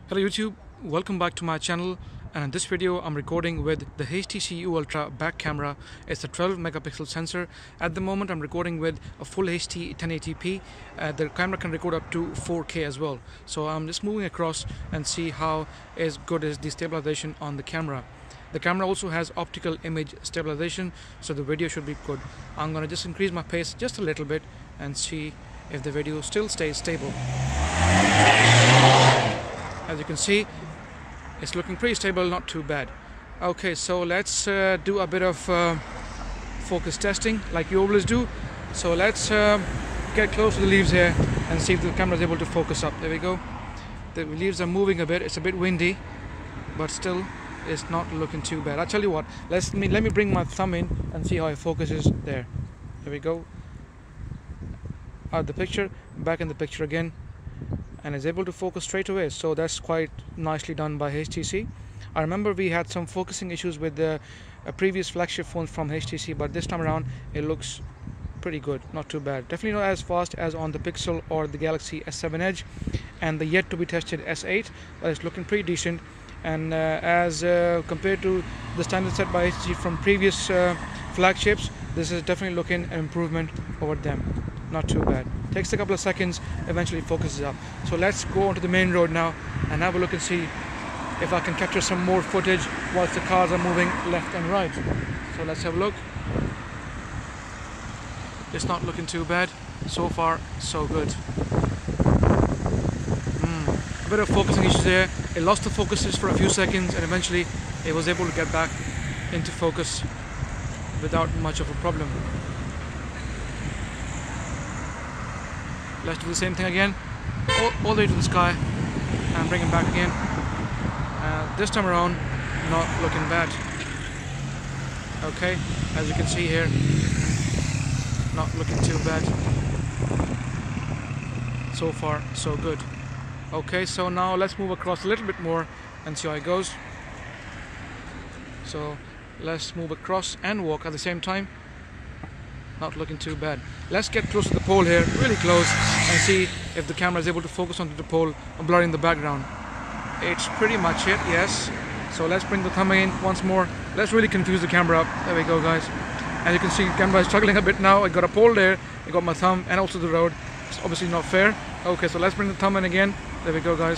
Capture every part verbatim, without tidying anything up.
Hello YouTube, welcome back to my channel, and in this video I'm recording with the H T C U Ultra back camera. It's a twelve megapixel sensor. At the moment I'm recording with a full H D ten eighty p. Uh, the camera can record up to four K as well. So I'm just moving across and see how is good is the stabilization on the camera. The camera also has optical image stabilization, so the video should be good. I'm gonna just increase my pace just a little bit and see if the video still stays stable. As you can see, it's looking pretty stable, not too bad. Okay, so let's uh, do a bit of uh, focus testing like you always do. So let's uh, get close to the leaves here and see if the camera is able to focus up. There we go. The leaves are moving a bit. It's a bit windy, but still it's not looking too bad. I'll tell you what, let's me let me bring my thumb in and see how it focuses there. There we go. Out the picture, back in the picture again, and is able to focus straight away, so that's quite nicely done by H T C. I remember we had some focusing issues with the uh, previous flagship phones from H T C, but this time around it looks pretty good, not too bad. Definitely not as fast as on the Pixel or the Galaxy S seven Edge and the yet to be tested S eight, but it's looking pretty decent. And uh, as uh, compared to the standard set by H T C from previous uh, flagships, this is definitely looking an improvement over them. Not too bad. Takes a couple of seconds, eventually focuses up. So let's go onto the main road now and have a look and see if I can capture some more footage whilst the cars are moving left and right. So let's have a look. It's not looking too bad. So far, so good. Mm. A bit of focusing issues there. It lost the focuses for a few seconds and eventually it was able to get back into focus without much of a problem. Let's do the same thing again, all, all the way to the sky and bring it back again. Uh, this time around, not looking bad. Okay, as you can see here, not looking too bad. So far, so good. Okay, so now let's move across a little bit more and see how it goes. So let's move across and walk at the same time. Not looking too bad. Let's get close to the pole here, really close, and see if the camera is able to focus onto the pole, blurring the background. It's pretty much it, yes. So let's bring the thumb in once more. Let's really confuse the camera up. There we go, guys. As you can see, the camera is struggling a bit now. I got a pole there, I got my thumb, and also the road. It's obviously not fair. Okay, so let's bring the thumb in again. There we go, guys.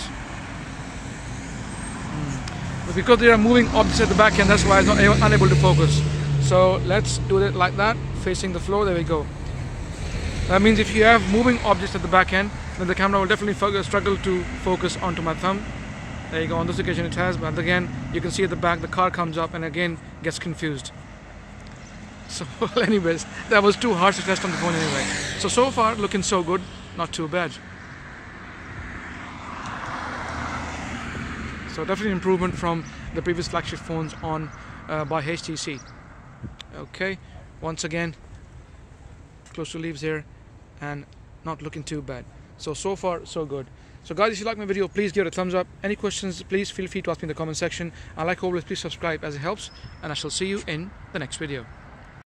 Mm. But because there are moving objects at the back end, that's why it's not unable to focus. So let's do it like that, facing the floor. There we go. That means if you have moving objects at the back end, then the camera will definitely struggle to focus onto my thumb. There you go. On this occasion it has, but again you can see at the back the car comes up and again gets confused. So well, anyways, that was too hard to test on the phone anyway. So so far looking so good, not too bad. So definitely improvement from the previous flagship phones on uh, by H T C. Okay, once again close to leaves here and not looking too bad. So so far so good. So guys, if you like my video, please give it a thumbs up. Any questions, please feel free to ask me in the comment section, and like always, please subscribe as it helps, and I shall see you in the next video.